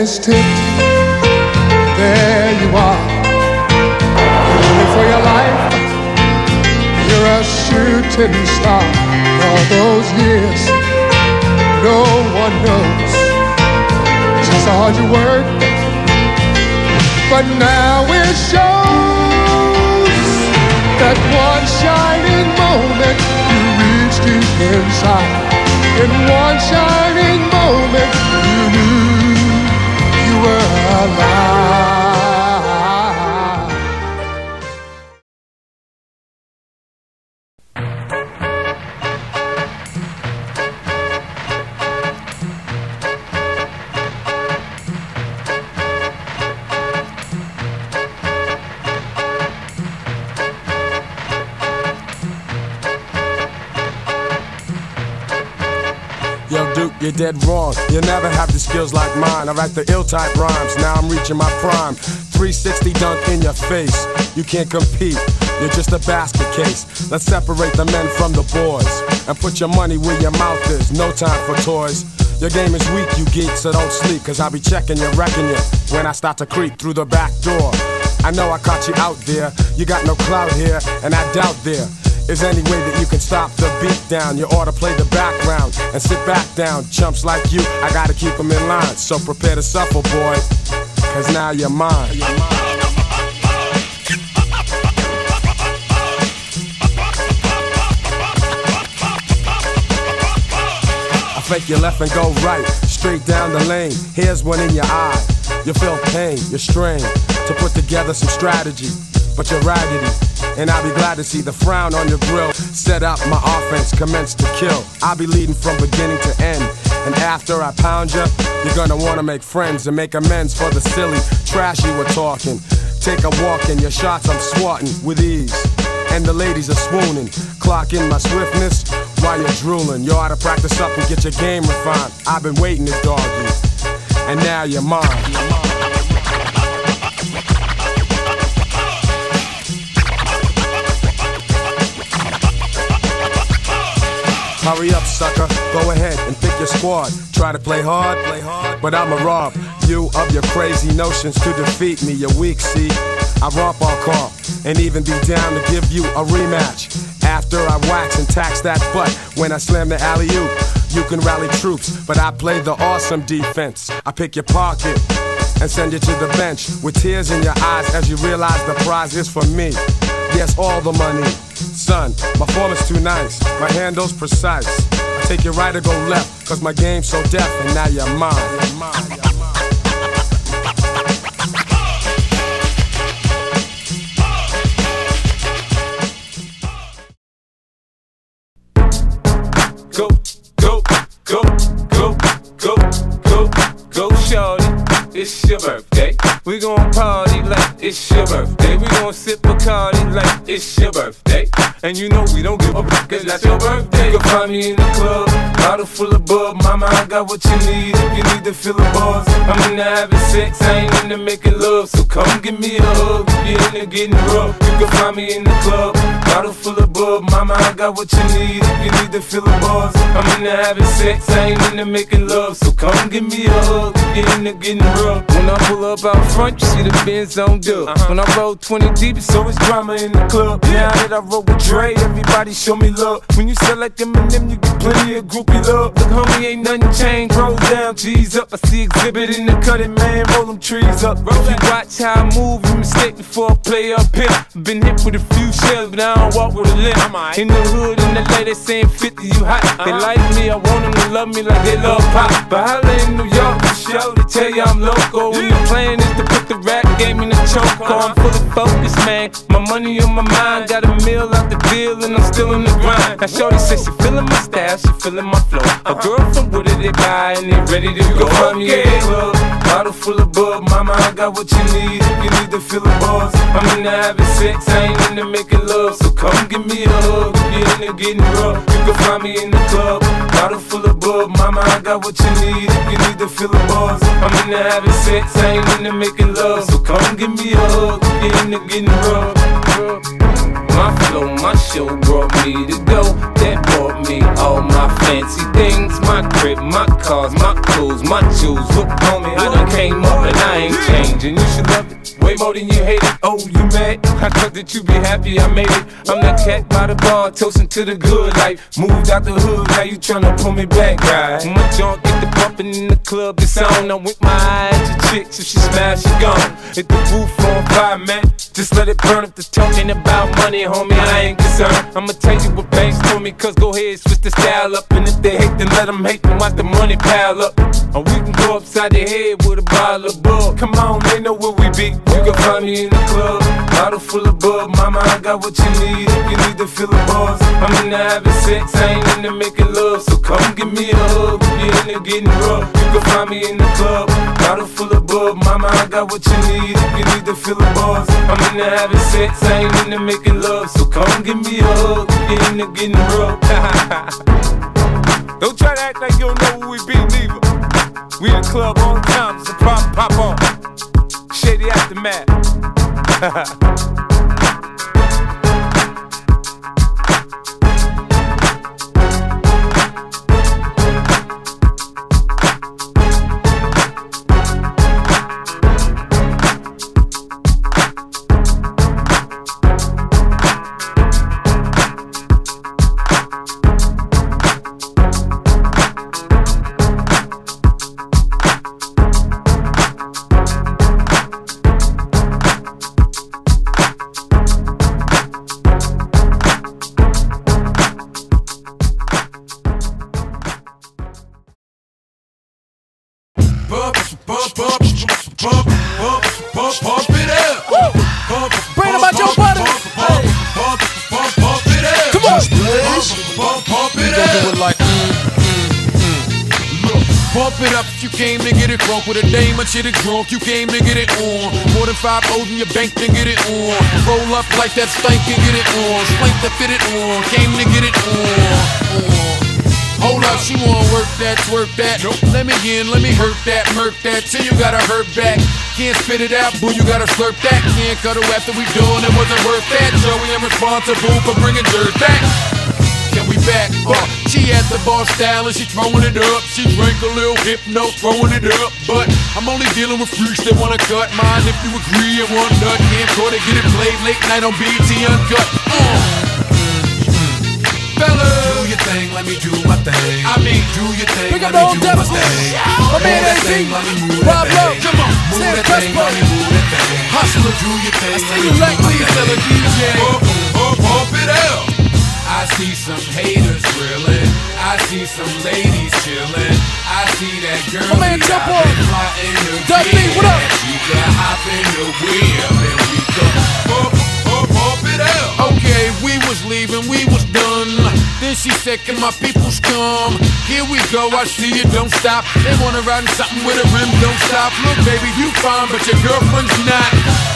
is tipped. There you are, running for your life. You're a shooting star. All those years, no one knows just how hard you work, but now it shows. That one shining moment you reached deep inside. In one shining moment you knew you were alive. Yo, Duke, you're dead wrong. You'll never have the skills like mine. I write the ill-type rhymes, now I'm reaching my prime. 360 dunk in your face. You can't compete, you're just a basket case. Let's separate the men from the boys and put your money where your mouth is. No time for toys. Your game is weak, you geek, so don't sleep, cause I'll be checking you, wrecking you when I start to creep through the back door. I know I caught you out there. You got no clout here, and I doubt there is any way that you can stop the beat down. You ought to play the background and sit back down. Chumps like you, I gotta keep them in line. So prepare to suffer, boy, cause now you're mine. I fake your left and go right, straight down the lane. Here's one in your eye. You feel pain, you're strained to put together some strategy, but you're raggedy. And I'll be glad to see the frown on your grill. Set up my offense, commence to kill. I'll be leading from beginning to end. And after I pound you, you're gonna wanna make friends and make amends for the silly trash you were talking. Take a walk in your shots, I'm swatting with ease. And the ladies are swooning. Clock in my swiftness while you're drooling. You ought to practice up and get your game refined. I've been waiting to dog you, and now you're mine. Hurry up, sucker, go ahead and pick your squad. Try to play hard, but I'ma rob you of your crazy notions to defeat me. You're weak, see? I romp all comp and even be down to give you a rematch. After I wax and tax that butt when I slam the alley-oop. You can rally troops, but I play the awesome defense. I pick your pocket and send you to the bench with tears in your eyes as you realize the prize is for me. Yes, all the money. Son, my form is too nice, my handle's precise. I take you right or go left, cause my game's so deaf, and now you're mine. Go, go, go, go, go, go, go, shorty. It's your birthday. We gon' party like it's your birthday. We gon' sip Bacardi like it's your birthday. And you know we don't give a fuck, cause that's your birthday. You can find me in the club, bottle full of bub. Mama, I got what you need if you need to fill the bars. I'm into having sex, I ain't into making love. So come give me a hug, you're into getting rough. You can find me in the club, bottle full of bub. Mama, I got what you need if you need to fill the bars. I'm into having sex, I ain't into making love. So come give me a hug, you're into getting rough. When I pull up out front, you see the Benz on dub. When I roll 20 deep, it's always drama in the club. Now that I roll with Dre, everybody show me love. When you sell like Eminem, you get plenty of groupie love. Look, homie, ain't nothing changed. Roll down, G's up. I see exhibit in the cutting, man. Roll them trees up. If you watch how I move, you mistake before I play up here. Been hit with a few shells, but I don't walk with a limp. In the hood, in the LA, they saying 50, you hot. They like me, I want them to love me like they love pop. But holla in New York, for show, they tell you I'm local. And the plan is to put the rap game in the choke. I'm fully focused, man. My money on my mind, got a meal out the deal, and I'm still in the grind. Now shorty says she feeling my style, she feeling my flow. A girl from Wooded, they buy and they ready to go. Find me in the club, bottle full of bub. Mama, I got what you need if you need to fill the bars. I'm into having sex, I ain't into making love. So come give me a hug if you're into getting rough. You can find me in the club, bottle full of bub. Mama, I got what you need if you need to fill the bars. I'm into having sex, I ain't into making love. So come give me a hug if you're into getting rough. My flow, my show brought me to go. That brought me all all my fancy things, my crib, my cars, my clothes, my jewels. Look, homie, I done came up and I ain't changing. You should love it way more than you hate it. Oh, you mad? I thought that you be happy I made it. I'm that cat by the bar, toasting to the good life. Moved out the hood, now you tryna pull me back, right? My junk get the bumping in the club, it's on. I'm with my eyes to chicks, if she smash, she gone. Hit the roof on fire, man. Just let it burn. If the talking about money, homie, I ain't concerned. I'ma tell you what banks told me, cause go ahead, switch the style up. And if they hate, then let them hate, then watch the money pile up. Or we can go upside the head with a bottle of bug. Come on, they know where we be. You can find me in the club, bottle full of bug. Mama, I got what you need if you need to feel the buzz. I'm into having sex, I ain't into making love. So come give me a hug if you're into getting rough. You can find me in the club, bottle full of bug. Mama, I got what you need if you need to feel the buzz. I'm into having sex, I ain't into making love. So come give me a hug if you're into getting rough. Don't try to act like you don't know who we be, neither. We in the club all the time, it's a problem, pop on. Shady Aftermath. Pump it up. Bring about your butter. Pump it up. Come on. Pump it up. Do it like Look, pump it up if you came to get it crunk. With a dame and shit is drunk, you came to get it on. More than 5 O's in your bank to get it on. Roll up like that stank and get it on. Spank to fit it on, came to get it on. Hold up, she wanna work that, twerk that. Nope. Let me in, let me hurt that, murk that. Till you gotta hurt back. Can't spit it out, boo, you gotta slurp that. Can't cut her after we doing it, wasn't worth that. Joey, I'm responsible for bringing dirt back. Can we back? She at the bar style and she throwing it up. She drank a little Hypno, throwing it up. But I'm only dealing with freaks that wanna cut mine. If you agree, and one nut can't cut it. Get it played late night on BET Uncut. Fellas, do your thing, let me do my thing. I mean, do your thing, let me do my thing. My man thing, let me move that thing. Come on, move that thing, let me move that thing. Hustler, do your thing, let me do my thing. Pump it up. I see some haters grilling. I see some ladies chilling. I see that girl my man, jump on. plotting the Dudley, what up? She can hop in the wheel and we go pump it up. Okay, we was leaving, we was done. Then she said, can my peoples come? Here we go, I see you, don't stop. They wanna ride in something with a rim, don't stop. Look, baby, you fine, but your girlfriend's not.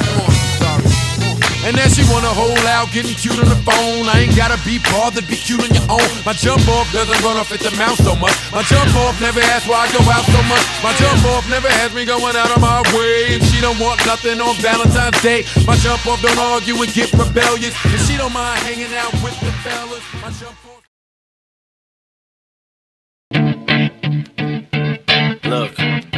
And then she wanna hold out, getting cute on the phone. I ain't gotta be bothered, be cute on your own. My jump off doesn't run off at the mouth so much. My jump off never asks why I go out so much. My jump off never has me going out of my way. And she don't want nothing on Valentine's Day. My jump off don't argue and get rebellious. And she don't mind hanging out with the fellas. My jump off. Look,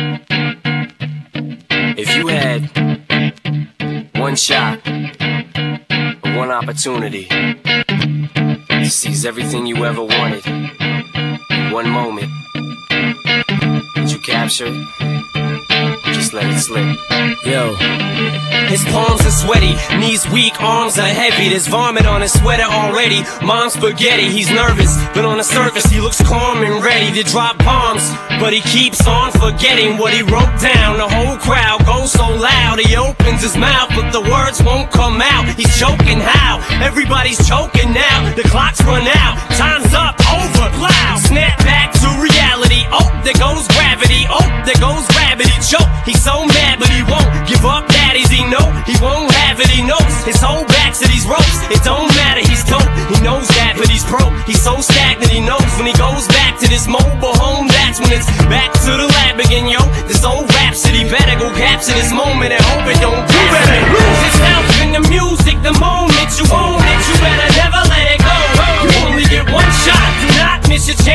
if you had one shot, one opportunity to seize everything you ever wanted in one moment, would you capture it? Or just let it slip? Yo. His palms are sweaty, knees weak, arms are heavy. There's vomit on his sweater already. Mom's spaghetti, he's nervous, but on the surface he looks calm and ready to drop bombs. But he keeps on forgetting what he wrote down. The whole crowd goes so loud, he opens his mouth, but the words won't come out. He's choking how? Everybody's choking now. The clock's run out, time's up, over, loud. Snap back to reality. Oh, there goes gravity. Oh, there goes gravity. Choke, he's so mad, but he won't give up. Daddies, he know he won't have it. He knows his whole back to these ropes. It don't matter, he's dope. He knows that, but he's broke. He's so stagnant, he knows when he goes back to this mobile home, that's when it's back to the lab again, yo. This old rhapsody better go capture this moment and hope it don't do better. Lose yourself in the music, the moment you own it, you better never let it go. You only get one shot, do not miss your chance.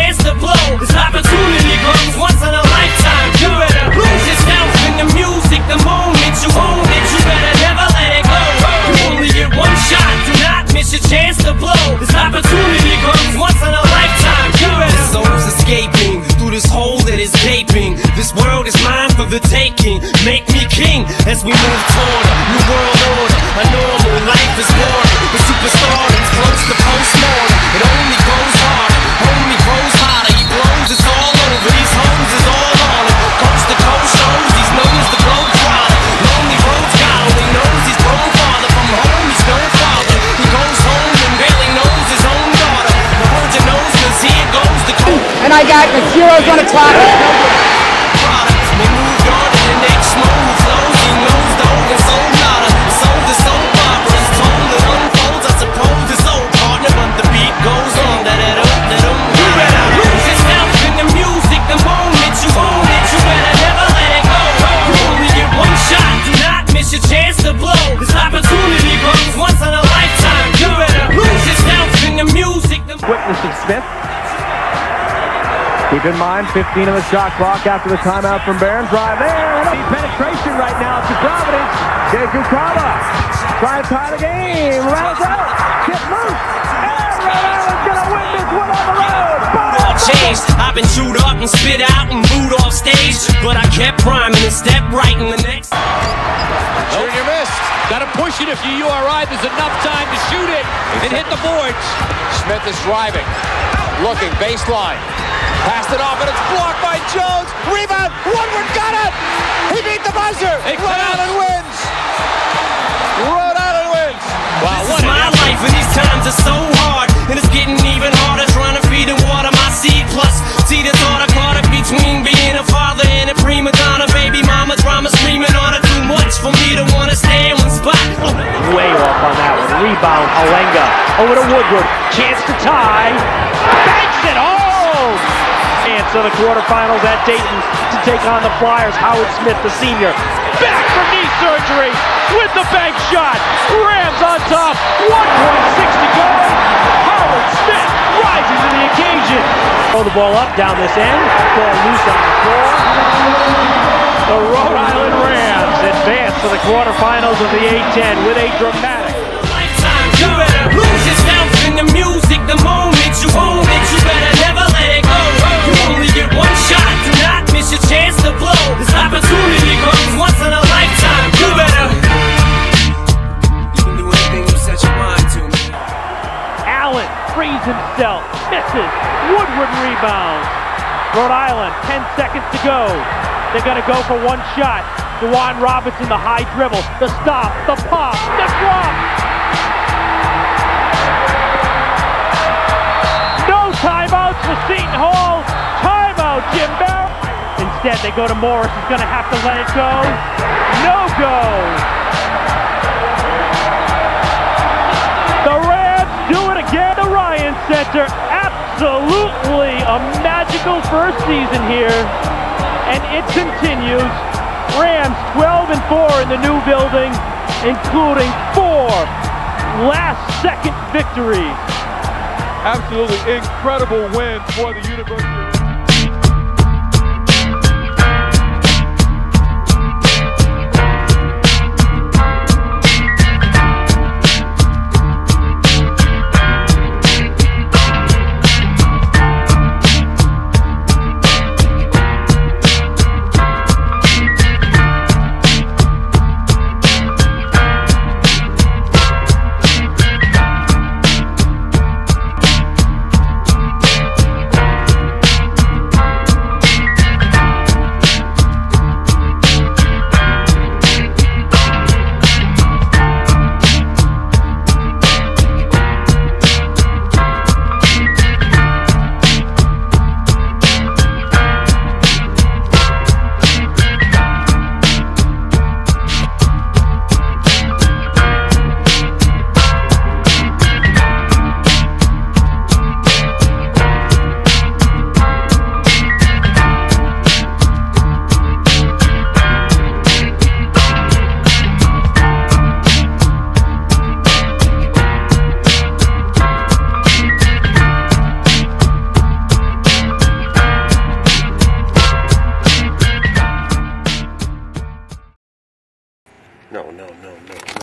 I got the zeros on the clock. They moved on to the next move. Closing nose dog and soul nada. Sold the soul operas. Told it unfolds. I suppose it's old partner, but the beat goes on. You better lose yourself in the music. The moment you own it, you better never let it go. You only get one shot. Do not miss your chance to blow. This opportunity comes once in a lifetime. You better lose yourself in the music. Quickness of Smith. Keep in mind, 15 on the shot clock after the timeout from Barron. Drive there. Penetration right now to Providence. Kukaba trying to tie the game. Rounds out. Get loose. And Rhode Island's going to win this one on the road. All changed. I've been chewed up and spit out and booed off stage. But I kept priming and stepped right in the next. Junior missed. Got to push it if you URI. There's enough time to shoot it and hit the boards. Smith is driving. Looking. Baseline. Passed it off, and it's blocked by Jones. Rebound. Woodward got it. He beat the buzzer. Rhode Island wins. Rhode Island wins. Wow, this is my life, and these times are so hard. And it's getting even harder trying to feed and water my seed. Plus, see the thought I caught it between being a father and a prima donna. Baby mama drama screaming on it. Too much for me to want to stay in one spot. Way off on that one. Rebound. Alenga over to Woodward. Chance to tie. Banks it. To the quarterfinals at Dayton to take on the Flyers. Howard Smith, the senior, back from knee surgery with the bank shot. Rams on top. 1.6 to go. Howard Smith rises to the occasion. Throw the ball up down this end. Ball loose on the floor. The Rhode Island Rams advance to the quarterfinals of the A-10 with a dramatic. Lifetime, you better lose yourself in the music. The moment you own it, you better never let it go. You only get one shot. Do not miss your chance to blow. This opportunity comes once in a lifetime. You better. You can do anything you set your mind to. Allen frees himself, misses. Woodward rebounds. Rhode Island, 10 seconds to go. They're going to go for one shot. DeJuan Robinson, the high dribble, the stop, the pop, the drop. No timeouts for Seton Hall. Timeout, Jim Barron. Instead, they go to Morris. He's going to have to let it go. No go. The Rams do it again. The Ryan Center. Absolutely a magical first season here. And it continues. Rams 12-4 in the new building, including 4 last-second victories. Absolutely incredible win for the University of